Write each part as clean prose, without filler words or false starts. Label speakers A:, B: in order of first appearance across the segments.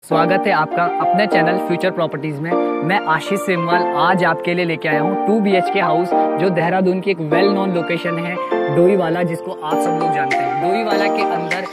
A: स्वागत है आपका अपने चैनल फ्यूचर प्रॉपर्टीज में। मैं आशीष सेमवाल आज आपके लिए लेके आया हूँ 2 BHK हाउस जो देहरादून की एक वेल नोन लोकेशन है डोईवाला, जिसको आप सब लोग जानते हैं। डोईवाला के अंदर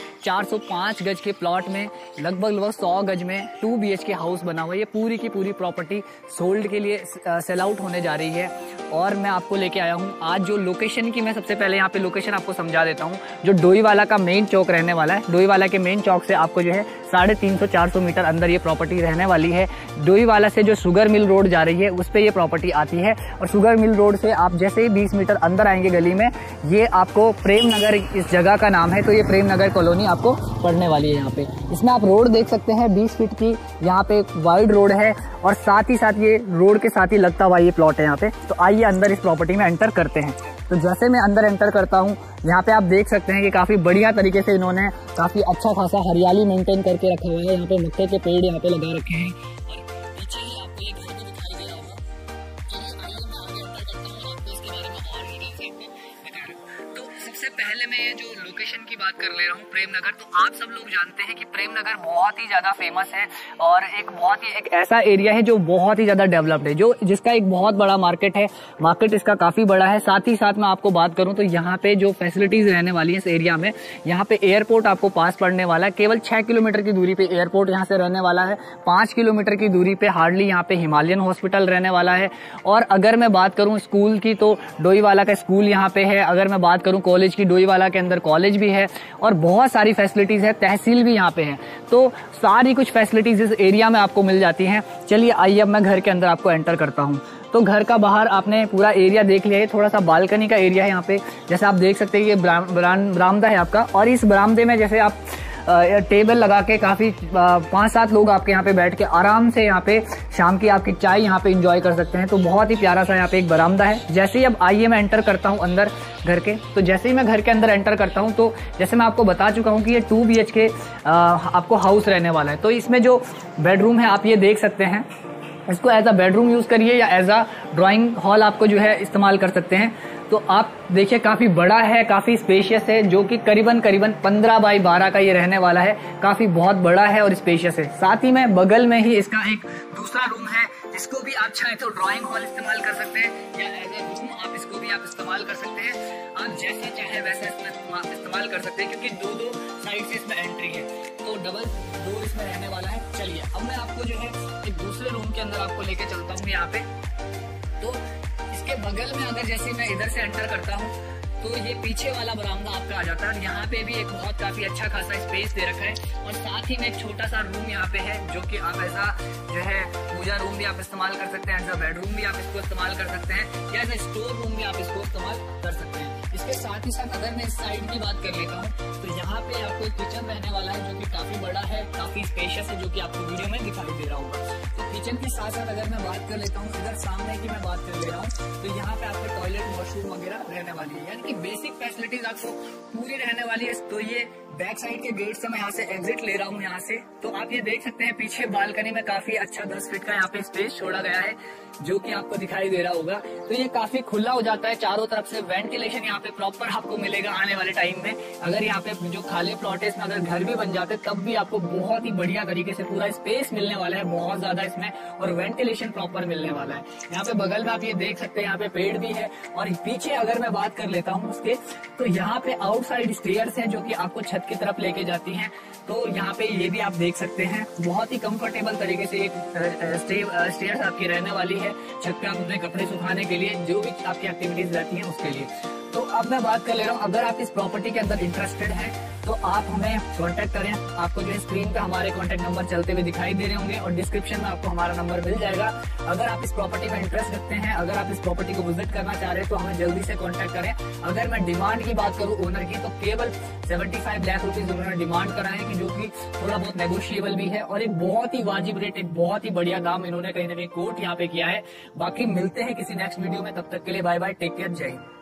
A: 405 गज के प्लॉट में लगभग 100 गज में 2 BHK हाउस बना हुआ है। ये पूरी की पूरी प्रॉपर्टी सोल्ड के लिए सेल आउट होने जा रही है और मैं आपको लेके आया हूँ आज जो लोकेशन की। मैं सबसे पहले यहाँ पे लोकेशन आपको समझा देता हूँ। जो डोईवाला का मेन चौक रहने वाला है, डोईवाला के मेन चौक से आपको जो है 350-400 मीटर अंदर ये प्रॉपर्टी रहने वाली है। डोईवाला से जो शुगर मिल रोड जा रही है उस पे ये प्रॉपर्टी आती है और शुगर मिल रोड से आप जैसे ही 20 मीटर अंदर आएंगे गली में, ये आपको प्रेम नगर इस जगह का नाम है। तो ये प्रेम नगर कॉलोनी आपको पड़ने वाली है। यहाँ पे इसमें आप रोड देख सकते हैं 20 फीट की यहाँ पे वाइड रोड है और साथ ही साथ ये रोड के साथ ही लगता हुआ ये प्लॉट है यहाँ पे। तो आइए अंदर इस प्रॉपर्टी में एंटर करते हैं। तो जैसे मैं अंदर एंटर करता हूँ, यहाँ पे आप देख सकते हैं कि काफी बढ़िया तरीके से इन्होंने काफी अच्छा खासा हरियाली मेंटेन करके रखा हुआ है। यहाँ पे मक्के के पेड़ यहाँ पे लगा रखे हैं और पीछे ही आपको एक घर भी दिखाई दे रहा होगा। चलिए आइए मैं आगे एंटर करता हूँ, आपको इसके बारे में और डिटेल से बता रहा हूँ। तो सबसे पहले मैं ये जो लोकेशन की बात कर ले रहा हूँ प्रेम नगर, तो आप सब लोग जानते हैं कि प्रेम नगर बहुत ही ज्यादा फेमस है और एक ऐसा एरिया है जो बहुत ही ज्यादा डेवलप्ड है, जो जिसका एक बहुत बड़ा मार्केट है। मार्केट इसका काफी बड़ा है। साथ ही साथ मैं आपको बात करूं तो यहाँ पे जो फैसिलिटीज रहने वाली है इस एरिया में, यहाँ पे एयरपोर्ट आपको पास पड़ने वाला है। केवल 6 किलोमीटर की दूरी पे एयरपोर्ट यहाँ से रहने वाला है। 5 किलोमीटर की दूरी पे हार्डली यहाँ पे हिमालयन हॉस्पिटल रहने वाला है। और अगर मैं बात करूँ स्कूल की तो डोईवाला का स्कूल यहाँ पे है। अगर मैं बात करूँ कॉलेज की, डोईवाला के अंदर कॉलेज भी है और बहुत सारी फैसिलिटीज है। तहसील भी यहाँ पे है। तो सारी कुछ फैसिलिटीज इस एरिया में आपको मिल जाती हैं। चलिए आइए अब मैं घर के अंदर आपको एंटर करता हूँ। तो घर का बाहर आपने पूरा एरिया देख लिया है। थोड़ा सा बालकनी का एरिया है यहाँ पे। जैसे आप देख सकते हैं ये बरामदा है आपका और इस बरामदे में जैसे आप टेबल लगा के काफी 5-7 लोग आपके यहाँ पे बैठ के आराम से यहाँ पे शाम की आपकी चाय यहाँ पे एंजॉय कर सकते हैं। तो बहुत ही प्यारा सा यहाँ पे एक बरामदा है। जैसे ही अब आइए मैं एंटर करता हूँ अंदर घर के। तो जैसे ही मैं घर के अंदर एंटर करता हूँ तो जैसे मैं आपको बता चुका हूँ कि ये 2 BHK आपको हाउस रहने वाला है। तो इसमें जो बेडरूम है आप ये देख सकते हैं, इसको एज अ बेडरूम यूज करिए या एज अ ड्राइंग हॉल आपको जो है इस्तेमाल कर सकते हैं। तो आप देखिए काफी बड़ा है, काफी स्पेशियस है, जो कि करीबन 15 बाई 12 का ये रहने वाला है। काफी बहुत बड़ा है और स्पेशियस है। साथ ही में बगल में ही इसका एक दूसरा रूम है, जिसको भी आप चाहे तो ड्राइंग हॉल इस्तेमाल कर सकते हैं या एज ए रूम आप इसको भी आप इस्तेमाल कर सकते हैं। आप जैसे चाहे वैसे इसमें इस्तेमाल कर सकते हैं, क्योंकि दो साइड से इसमें एंट्री है। तो डबल डोर इसमें रहने वाला है। चलिए अब मैं आपको जो है एक दूसरे रूम के अंदर आपको लेके चलता हूँ यहाँ पे। तो इसके बगल में अगर जैसे मैं इधर से एंटर करता हूँ तो ये पीछे वाला बरामदा आपका आ जाता है और यहाँ पे भी एक बहुत काफी अच्छा खासा स्पेस दे रखा है और साथ ही में एक छोटा सा रूम यहाँ पे है, जो कि आप ऐसा जो है पूजा रूम भी आप इस्तेमाल कर सकते हैं, एज अ बेडरूम भी आप इसको इस्तेमाल कर सकते हैं या एज अ स्टोर रूम भी आप इसको इस्तेमाल कर सकते हैं। इसके साथ ही साथ अगर मैं इस साइड की बात कर लेता हूँ तो यहाँ पे आपको एक किचन रहने वाला है, जो कि काफी बड़ा है, काफी स्पेशियस है, जो कि आपको वीडियो में दिखाई दे रहा होगा। तो किचन के साथ साथ अगर मैं बात कर लेता हूँ, इधर सामने की मैं बात कर ले रहा हूँ, तो यहाँ पे आपको टॉयलेट वॉशरूम वगैरह रहने वाली है, यानी कि बेसिक फैसिलिटीज आपको पूरी रहने वाली है। तो ये बैक साइड के गेट से मैं यहाँ से एग्जिट ले रहा हूँ यहाँ से। तो आप ये देख सकते हैं पीछे बालकनी में काफी अच्छा 10 फीट का यहाँ पे स्पेस छोड़ा गया है, जो कि आपको दिखाई दे रहा होगा। तो ये काफी खुला हो जाता है, चारों तरफ से वेंटिलेशन यहाँ पे प्रॉपर आपको मिलेगा आने वाले टाइम में। अगर यहाँ पे जो खाली प्लॉट है इसमें अगर घर भी बन जाते तब भी आपको बहुत ही बढ़िया तरीके से पूरा स्पेस मिलने वाला है, बहुत ज्यादा इसमें, और वेंटिलेशन प्रॉपर मिलने वाला है। यहाँ पे बगल में आप ये देख सकते हैं यहाँ पे पेड़ भी है और पीछे अगर मैं बात कर लेता हूँ उसके, तो यहाँ पे आउटसाइड स्टेयर्स हैं जो कि आपको छत की तरफ लेके जाती हैं। तो यहाँ पे ये भी आप देख सकते हैं बहुत ही कंफर्टेबल तरीके से एक स्टेयर्स आपकी रहने वाली है छत पे आप अपने कपड़े सुखाने के लिए, जो भी आपकी एक्टिविटीज रहती हैं उसके लिए। तो अब मैं बात कर ले रहा हूँ, अगर आप इस प्रॉपर्टी के अंदर इंटरेस्टेड हैं तो आप हमें कांटेक्ट करें। आपको जो स्क्रीन पे हमारे कांटेक्ट नंबर चलते हुए दिखाई दे रहे होंगे और डिस्क्रिप्शन में आपको हमारा नंबर मिल जाएगा। अगर आप इस प्रॉपर्टी में इंटरेस्ट रखते हैं, अगर आप इस प्रॉपर्टी को विजिट करना चाह रहे हैं तो हमें जल्दी से कांटेक्ट करें। अगर मैं डिमांड की बात करूँ ओनर की, तो केवल 75 लाख रुपीज उन्होंने डिमांड करा है, कि जो कि थोड़ा बहुत नेगोशिएबल भी है और एक बहुत ही वाजिब रेट, एक बहुत ही बढ़िया दाम इन्होंने कहीं ना कहीं कोट यहाँ पे किया है। बाकी मिलते हैं किसी नेक्स्ट वीडियो में, तब तक के लिए बाय बाय, टेक केयर, जय हिंद।